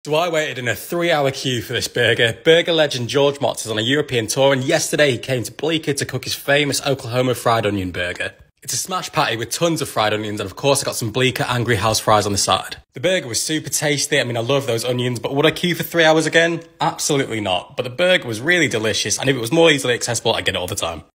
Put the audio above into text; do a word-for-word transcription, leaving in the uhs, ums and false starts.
So I waited in a three hour queue for this burger. Burger legend George Motz is on a European tour, and yesterday he came to Bleecker to cook his famous Oklahoma Fried Onion Burger. It's a smash patty with tons of fried onions, and of course I got some Bleecker Angry House fries on the side. The burger was super tasty. I mean, I love those onions, but would I queue for three hours again? Absolutely not. But the burger was really delicious, and if it was more easily accessible, I'd get it all the time.